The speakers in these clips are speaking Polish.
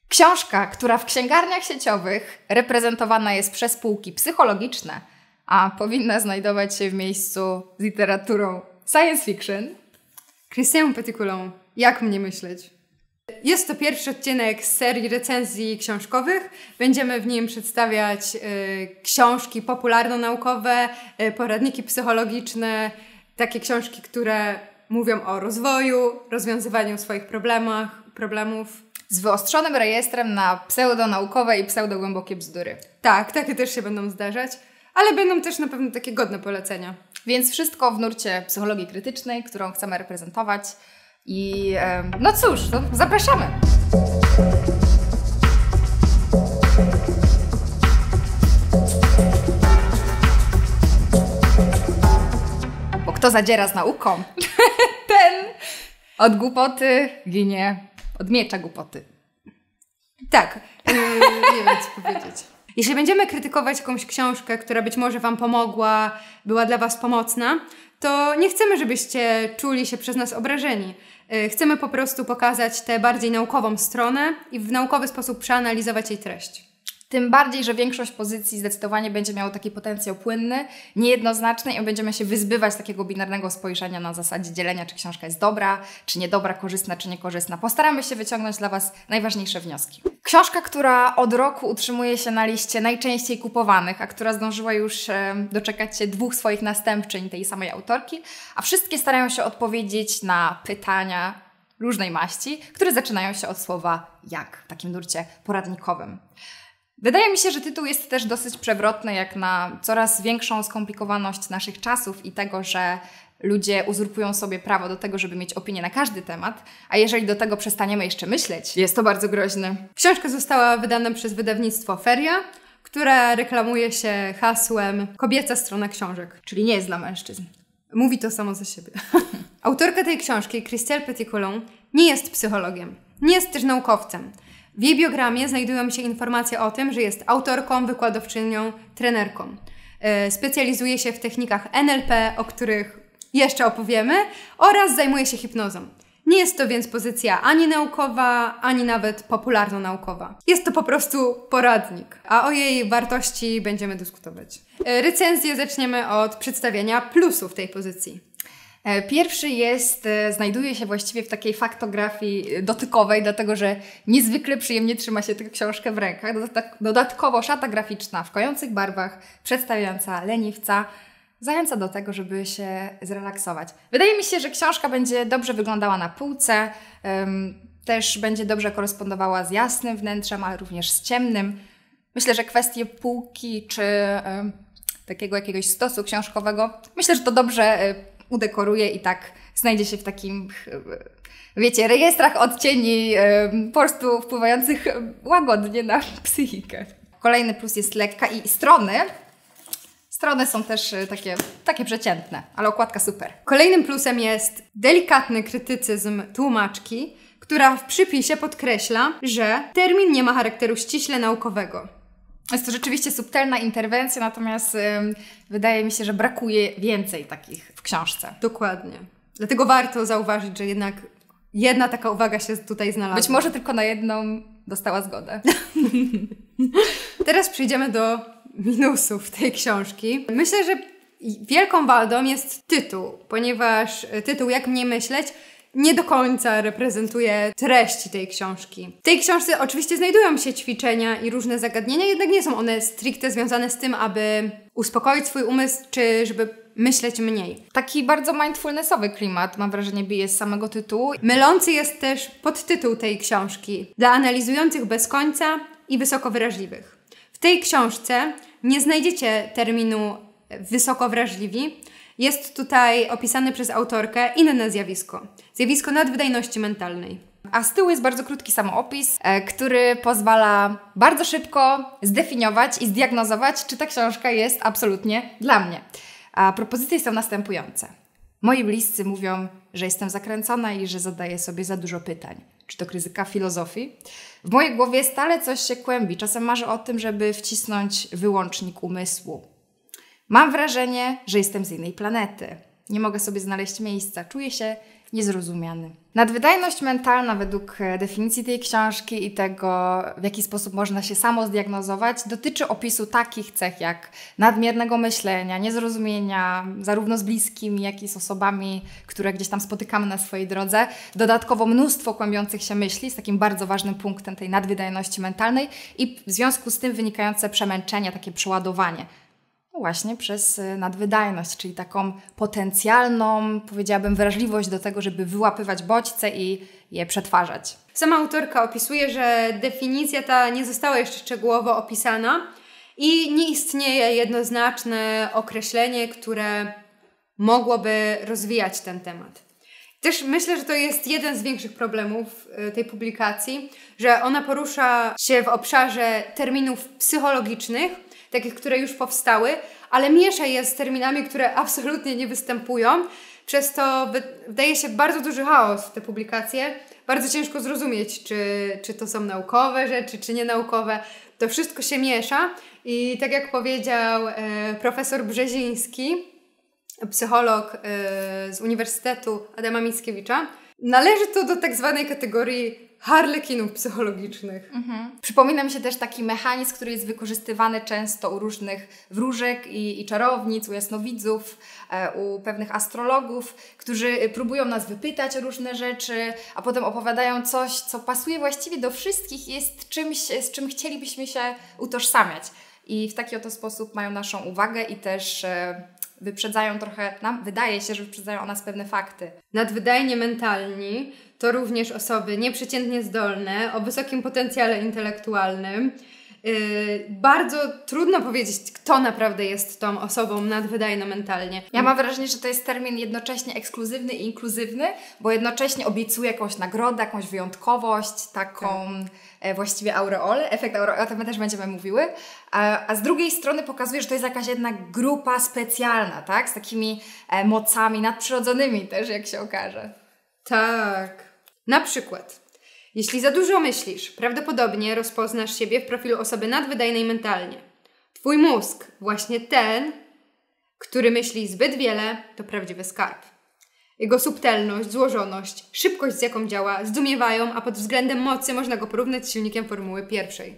Książka, która w księgarniach sieciowych reprezentowana jest przez półki psychologiczne, a powinna znajdować się w miejscu z literaturą science fiction. Christian Petitcoulon, jak mnie myśleć? Jest to pierwszy odcinek z serii recenzji książkowych. Będziemy w nim przedstawiać książki popularno-naukowe, poradniki psychologiczne, takie książki, które mówią o rozwoju, rozwiązywaniu swoich problemów. Z wyostrzonym rejestrem na pseudonaukowe i pseudogłębokie bzdury. Tak, takie też się będą zdarzać, ale będą też na pewno takie godne polecenia. Więc wszystko w nurcie psychologii krytycznej, którą chcemy reprezentować. I no cóż, to zapraszamy! Bo kto zadziera z nauką, ten od głupoty ginie, od miecza głupoty. Tak, nie wiem co powiedzieć. Jeśli będziemy krytykować jakąś książkę, która być może Wam pomogła, była dla Was pomocna, to nie chcemy, żebyście czuli się przez nas obrażeni. Chcemy po prostu pokazać tę bardziej naukową stronę i w naukowy sposób przeanalizować jej treść. Tym bardziej, że większość pozycji zdecydowanie będzie miało taki potencjał płynny, niejednoznaczny i będziemy się wyzbywać takiego binarnego spojrzenia na zasadzie dzielenia, czy książka jest dobra, czy niedobra, korzystna, czy niekorzystna. Postaramy się wyciągnąć dla Was najważniejsze wnioski. Książka, która od roku utrzymuje się na liście najczęściej kupowanych, a która zdążyła już doczekać się 2 swoich następczyń tej samej autorki, a wszystkie starają się odpowiedzieć na pytania różnej maści, które zaczynają się od słowa jak, w takim nurcie poradnikowym. Wydaje mi się, że tytuł jest też dosyć przewrotny, jak na coraz większą skomplikowaność naszych czasów i tego, że ludzie uzurpują sobie prawo do tego, żeby mieć opinię na każdy temat, a jeżeli do tego przestaniemy jeszcze myśleć, jest to bardzo groźne. Książka została wydana przez wydawnictwo Feria, które reklamuje się hasłem kobieca strona książek. Czyli nie jest dla mężczyzn. Mówi to samo za siebie. Autorka tej książki, Christian Petitcoulon, nie jest psychologiem, nie jest też naukowcem. W jej biogramie znajdują się informacje o tym, że jest autorką, wykładowczynią, trenerką. Specjalizuje się w technikach NLP, o których jeszcze opowiemy, oraz zajmuje się hipnozą. Nie jest to więc pozycja ani naukowa, ani nawet popularno-naukowa. Jest to po prostu poradnik, a o jej wartości będziemy dyskutować. Recenzję zaczniemy od przedstawienia plusów tej pozycji. Pierwszy znajduje się właściwie w takiej faktografii dotykowej, dlatego że niezwykle przyjemnie trzyma się tę książkę w rękach. Dodatkowo szata graficzna w kojących barwach, przedstawiająca leniwca, zachęca do tego, żeby się zrelaksować. Wydaje mi się, że książka będzie dobrze wyglądała na półce, też będzie dobrze korespondowała z jasnym wnętrzem, ale również z ciemnym. Myślę, że kwestie półki czy takiego jakiegoś stosu książkowego, myślę, że to dobrze udekoruje i tak znajdzie się w takim, wiecie, rejestrach odcieni po prostu wpływających łagodnie na psychikę. Kolejny plus jest lekka i strony. Strony są też takie przeciętne, ale okładka super. Kolejnym plusem jest delikatny krytycyzm tłumaczki, która w przypisie podkreśla, że termin nie ma charakteru ściśle naukowego. Jest to rzeczywiście subtelna interwencja, natomiast wydaje mi się, że brakuje więcej takich w książce. Dokładnie. Dlatego warto zauważyć, że jednak jedna taka uwaga się tutaj znalazła. Być może tylko na jedną dostała zgodę. Teraz przejdziemy do minusów tej książki. Myślę, że wielką wadą jest tytuł, ponieważ tytuł Jak mnie myśleć nie do końca reprezentuje treści tej książki. W tej książce oczywiście znajdują się ćwiczenia i różne zagadnienia, jednak nie są one stricte związane z tym, aby uspokoić swój umysł, czy żeby myśleć mniej. Taki bardzo mindfulnessowy klimat, mam wrażenie, bije z samego tytułu. Mylący jest też podtytuł tej książki dla analizujących bez końca i wysoko wrażliwych. W tej książce nie znajdziecie terminu wysoko wrażliwi. Jest tutaj opisane przez autorkę inne zjawisko. Zjawisko nadwydajności mentalnej. A z tyłu jest bardzo krótki samoopis, który pozwala bardzo szybko zdefiniować i zdiagnozować, czy ta książka jest absolutnie dla mnie. A propozycje są następujące. Moi bliscy mówią, że jestem zakręcona i że zadaję sobie za dużo pytań. Czy to kryzyka filozofii? W mojej głowie stale coś się kłębi. Czasem marzę o tym, żeby wcisnąć wyłącznik umysłu. Mam wrażenie, że jestem z innej planety. Nie mogę sobie znaleźć miejsca. Czuję się niezrozumiany. Nadwydajność mentalna według definicji tej książki i tego, w jaki sposób można się samo zdiagnozować, dotyczy opisu takich cech jak nadmiernego myślenia, niezrozumienia zarówno z bliskimi, jak i z osobami, które gdzieś tam spotykamy na swojej drodze. Dodatkowo mnóstwo kłębiących się myśli, z takim bardzo ważnym punktem tej nadwydajności mentalnej i w związku z tym wynikające przemęczenie, takie przeładowanie. Właśnie przez nadwydajność, czyli taką potencjalną, powiedziałabym, wrażliwość do tego, żeby wyłapywać bodźce i je przetwarzać. Sama autorka opisuje, że definicja ta nie została jeszcze szczegółowo opisana i nie istnieje jednoznaczne określenie, które mogłoby rozwijać ten temat. Też myślę, że to jest jeden z większych problemów tej publikacji, że ona porusza się w obszarze terminów psychologicznych, takich, które już powstały, ale miesza je z terminami, które absolutnie nie występują. Przez to wydaje się bardzo duży chaos w te publikacje. Bardzo ciężko zrozumieć, czy to są naukowe rzeczy, czy nienaukowe. To wszystko się miesza i tak jak powiedział profesor Brzeziński, psycholog z Uniwersytetu Adama Mickiewicza, należy to do tak zwanej kategorii harlekinów psychologicznych. Przypomina mi się też taki mechanizm, który jest wykorzystywany często u różnych wróżek i czarownic, u jasnowidzów, u pewnych astrologów, którzy próbują nas wypytać o różne rzeczy, a potem opowiadają coś, co pasuje właściwie do wszystkich i jest czymś, z czym chcielibyśmy się utożsamiać. I w taki oto sposób mają naszą uwagę i też wyprzedzają trochę, nam wydaje się, że wyprzedzają o nas pewne fakty. Nadwydajnie mentalni to również osoby nieprzeciętnie zdolne, o wysokim potencjale intelektualnym. Bardzo trudno powiedzieć, kto naprawdę jest tą osobą nadwydajną mentalnie. Ja mam wrażenie, że to jest termin jednocześnie ekskluzywny i inkluzywny, bo jednocześnie obiecuje jakąś nagrodę, jakąś wyjątkowość, taką właściwie aureolę, efekt aureola, o tym my też będziemy mówiły, a z drugiej strony pokazuje, że to jest jakaś jednak grupa specjalna, tak? Z takimi mocami nadprzyrodzonymi też, jak się okaże. Tak. Na przykład, jeśli za dużo myślisz, prawdopodobnie rozpoznasz siebie w profilu osoby nadwydajnej mentalnie. Twój mózg, właśnie ten, który myśli zbyt wiele, to prawdziwy skarb. Jego subtelność, złożoność, szybkość, z jaką działa, zdumiewają, a pod względem mocy można go porównać z silnikiem Formuły 1.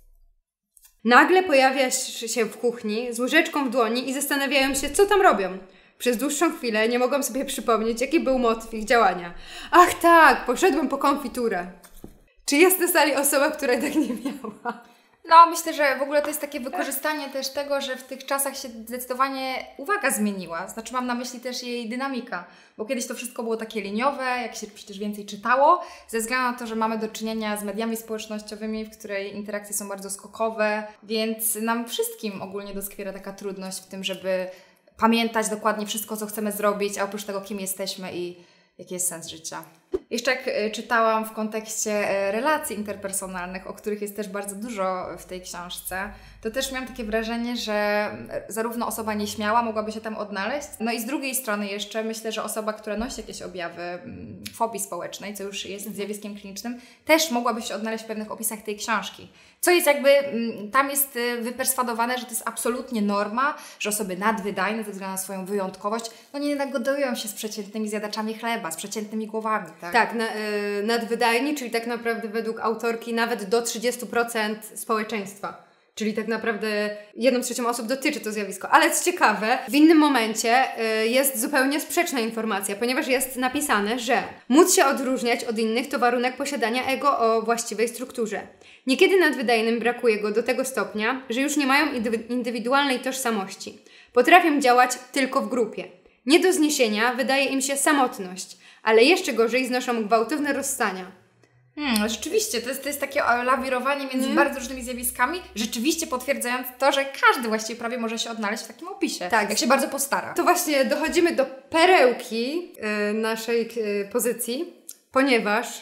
Nagle pojawiasz się w kuchni z łyżeczką w dłoni i zastanawiają się, co tam robią. Przez dłuższą chwilę nie mogłam sobie przypomnieć, jaki był motyw ich działania. Ach tak, poszedłem po konfiturę. Czy jest na sali osoba, która tak nie miała? No, myślę, że w ogóle to jest takie wykorzystanie też tego, że w tych czasach się zdecydowanie uwaga zmieniła. Znaczy mam na myśli też jej dynamika, bo kiedyś to wszystko było takie liniowe, jak się przecież więcej czytało, ze względu na to, że mamy do czynienia z mediami społecznościowymi, w której interakcje są bardzo skokowe, więc nam wszystkim ogólnie doskwiera taka trudność w tym, żeby pamiętać dokładnie wszystko, co chcemy zrobić, a oprócz tego, kim jesteśmy i jaki jest sens życia. Jeszcze jak czytałam w kontekście relacji interpersonalnych, o których jest też bardzo dużo w tej książce, to też miałam takie wrażenie, że zarówno osoba nieśmiała mogłaby się tam odnaleźć, no i z drugiej strony jeszcze myślę, że osoba, która nosi jakieś objawy fobii społecznej, co już jest zjawiskiem klinicznym, też mogłaby się odnaleźć w pewnych opisach tej książki. Co jest jakby, tam jest wyperswadowane, że to jest absolutnie norma, że osoby nadwydajne ze względu na swoją wyjątkowość, no nie nagodują się z przeciętnymi zjadaczami chleba, z przeciętnymi głowami, tak? Tak, nadwydajni, czyli tak naprawdę według autorki nawet do 30% społeczeństwa. Czyli tak naprawdę 1/3 osób dotyczy to zjawisko. Ale co ciekawe, w innym momencie jest zupełnie sprzeczna informacja, ponieważ jest napisane, że móc się odróżniać od innych to warunek posiadania ego o właściwej strukturze. Niekiedy nadwydajnym brakuje go do tego stopnia, że już nie mają indywidualnej tożsamości. Potrafią działać tylko w grupie. Nie do zniesienia wydaje im się samotność, ale jeszcze gorzej znoszą gwałtowne rozstania. Rzeczywiście, to jest takie lawirowanie między bardzo różnymi zjawiskami, rzeczywiście potwierdzając to, że każdy właściwie prawie może się odnaleźć w takim opisie, tak, jak się bardzo postara. To właśnie dochodzimy do perełki naszej pozycji, ponieważ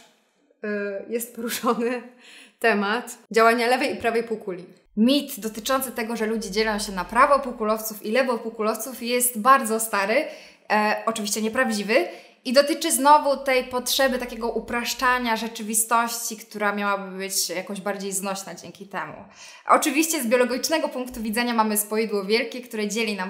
jest poruszony temat działania lewej i prawej półkuli. Mit dotyczący tego, że ludzie dzielą się na prawopółkulowców i lewopółkulowców jest bardzo stary, oczywiście nieprawdziwy. I dotyczy znowu tej potrzeby takiego upraszczania rzeczywistości, która miałaby być jakoś bardziej znośna dzięki temu. Oczywiście z biologicznego punktu widzenia mamy spoidło wielkie, które dzieli nam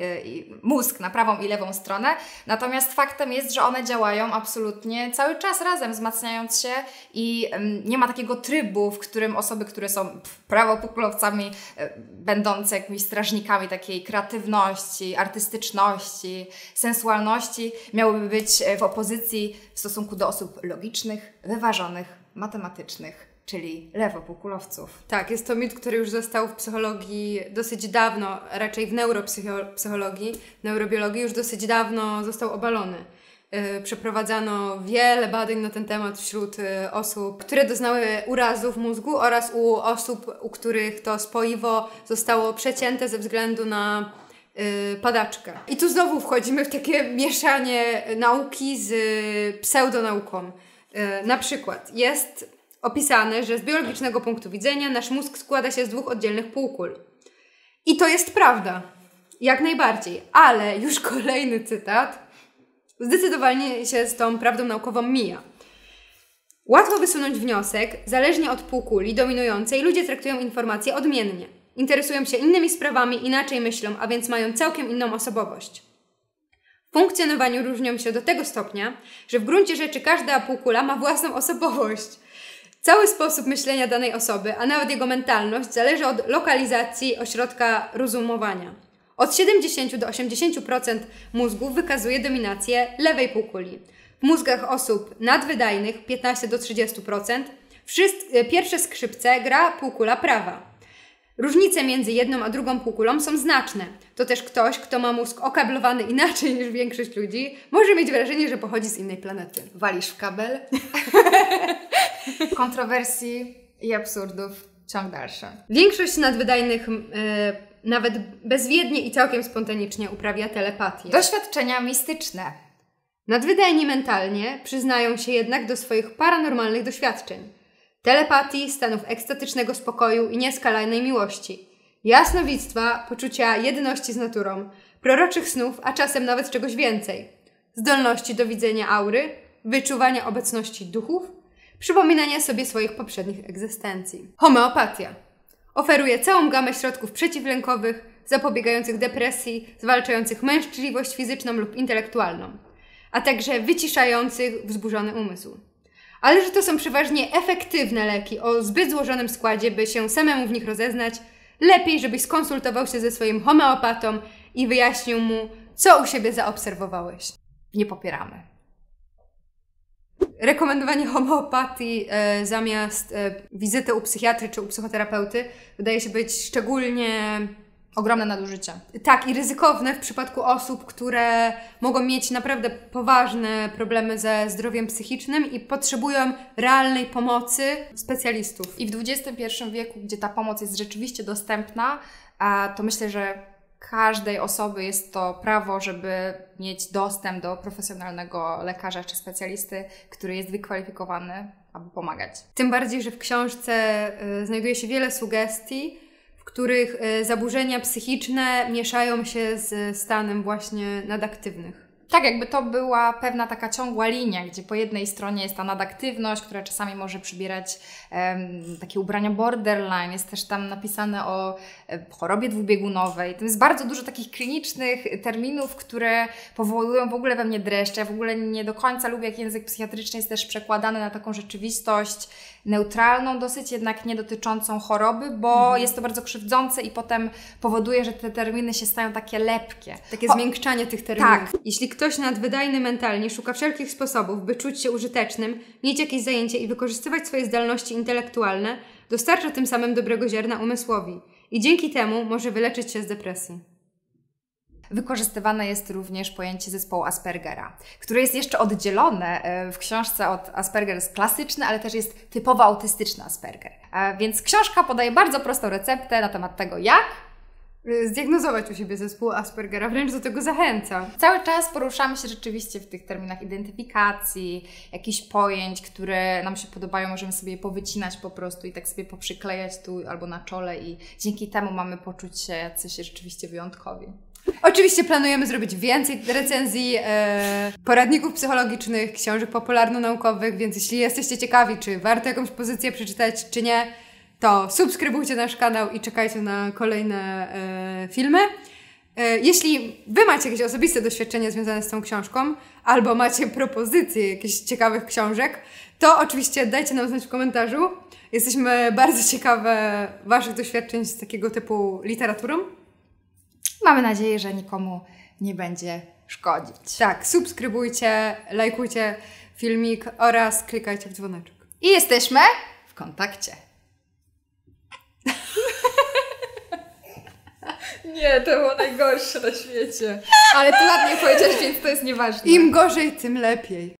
mózg na prawą i lewą stronę, natomiast faktem jest, że one działają absolutnie cały czas razem, wzmacniając się i nie ma takiego trybu, w którym osoby, które są prawopokolowcami, będące jakimiś strażnikami takiej kreatywności, artystyczności, sensualności, miałyby być w opozycji w stosunku do osób logicznych, wyważonych, matematycznych, czyli lewopokulowców. Tak, jest to mit, który już został w psychologii dosyć dawno, raczej w neuropsychologii, neurobiologii już dosyć dawno został obalony. Przeprowadzano wiele badań na ten temat wśród osób, które doznały urazów mózgu oraz u osób, u których to spoiwo zostało przecięte ze względu na padaczkę. I tu znowu wchodzimy w takie mieszanie nauki z pseudonauką. Na przykład jest opisane, że z biologicznego punktu widzenia nasz mózg składa się z 2 oddzielnych półkul. I to jest prawda. Jak najbardziej. Ale już kolejny cytat zdecydowanie się z tą prawdą naukową mija. Łatwo wysunąć wniosek, zależnie od półkuli dominującej ludzie traktują informacje odmiennie. Interesują się innymi sprawami, inaczej myślą, a więc mają całkiem inną osobowość. W funkcjonowaniu różnią się do tego stopnia, że w gruncie rzeczy każda półkula ma własną osobowość. Cały sposób myślenia danej osoby, a nawet jego mentalność zależy od lokalizacji ośrodka rozumowania. Od 70 do 80% mózgu wykazuje dominację lewej półkuli. W mózgach osób nadwydajnych 15 do 30% pierwsze skrzypce gra półkula prawa. Różnice między jedną a drugą półkulą są znaczne. To też ktoś, kto ma mózg okablowany inaczej niż większość ludzi, może mieć wrażenie, że pochodzi z innej planety. Walisz w kabel? Kontrowersji i absurdów ciąg dalszy. Większość nadwydajnych nawet bezwiednie i całkiem spontanicznie uprawia telepatię. Doświadczenia mistyczne. Nadwydajni mentalnie przyznają się jednak do swoich paranormalnych doświadczeń. Telepatii, stanów ekstatycznego spokoju i nieskalanej miłości. Jasnowictwa, poczucia jedności z naturą, proroczych snów, a czasem nawet czegoś więcej. Zdolności do widzenia aury, wyczuwania obecności duchów, przypominania sobie swoich poprzednich egzystencji. Homeopatia. Oferuje całą gamę środków przeciwlękowych, zapobiegających depresji, zwalczających męczliwość fizyczną lub intelektualną, a także wyciszających wzburzony umysł. Ale że to są przeważnie efektywne leki o zbyt złożonym składzie, by się samemu w nich rozeznać, lepiej, żebyś skonsultował się ze swoim homeopatą i wyjaśnił mu, co u siebie zaobserwowałeś. Nie popieramy. Rekomendowanie homeopatii zamiast wizyty u psychiatry czy u psychoterapeuty wydaje się być szczególnie ogromne nadużycie. Tak, i ryzykowne w przypadku osób, które mogą mieć naprawdę poważne problemy ze zdrowiem psychicznym i potrzebują realnej pomocy specjalistów. I w XXI wieku, gdzie ta pomoc jest rzeczywiście dostępna, to myślę, że każdej osoby jest to prawo, żeby mieć dostęp do profesjonalnego lekarza czy specjalisty, który jest wykwalifikowany, aby pomagać. Tym bardziej, że w książce znajduje się wiele sugestii, w których zaburzenia psychiczne mieszają się z stanem właśnie nadaktywnych. Tak, jakby to była pewna taka ciągła linia, gdzie po jednej stronie jest ta nadaktywność, która czasami może przybierać takie ubrania borderline. Jest też tam napisane o chorobie dwubiegunowej. To jest bardzo dużo takich klinicznych terminów, które powołują w ogóle we mnie dreszcze. Ja w ogóle nie do końca lubię, jak język psychiatryczny jest też przekładany na taką rzeczywistość neutralną, dosyć jednak nie dotyczącą choroby, bo jest to bardzo krzywdzące i potem powoduje, że te terminy się stają takie lepkie. Takie zmiękczanie tych terminów. Tak. Jeśli ktoś nadwydajny mentalnie szuka wszelkich sposobów, by czuć się użytecznym, mieć jakieś zajęcie i wykorzystywać swoje zdolności intelektualne, dostarcza tym samym dobrego ziarna umysłowi i dzięki temu może wyleczyć się z depresji. Wykorzystywane jest również pojęcie zespołu Aspergera, które jest jeszcze oddzielone w książce od Asperger jest klasyczny, ale też jest typowo autystyczny Asperger. Więc książka podaje bardzo prostą receptę na temat tego, jak zdiagnozować u siebie zespół Aspergera, wręcz do tego zachęca. Cały czas poruszamy się rzeczywiście w tych terminach identyfikacji, jakichś pojęć, które nam się podobają, możemy sobie je powycinać po prostu i tak sobie poprzyklejać tu albo na czole i dzięki temu mamy poczuć się jacyś rzeczywiście wyjątkowi. Oczywiście planujemy zrobić więcej recenzji, poradników psychologicznych, książek popularno-naukowych, więc jeśli jesteście ciekawi, czy warto jakąś pozycję przeczytać, czy nie, to subskrybujcie nasz kanał i czekajcie na kolejne filmy. Jeśli Wy macie jakieś osobiste doświadczenie związane z tą książką, albo macie propozycje jakichś ciekawych książek, to oczywiście dajcie nam znać w komentarzu. Jesteśmy bardzo ciekawe Waszych doświadczeń z takiego typu literaturą. Mamy nadzieję, że nikomu nie będzie szkodzić. Tak, subskrybujcie, lajkujcie filmik oraz klikajcie w dzwoneczek. I jesteśmy w kontakcie. Nie, to było najgorsze na świecie. Ale ty ładnie powiedziałeś, więc to jest nieważne. Im gorzej, tym lepiej.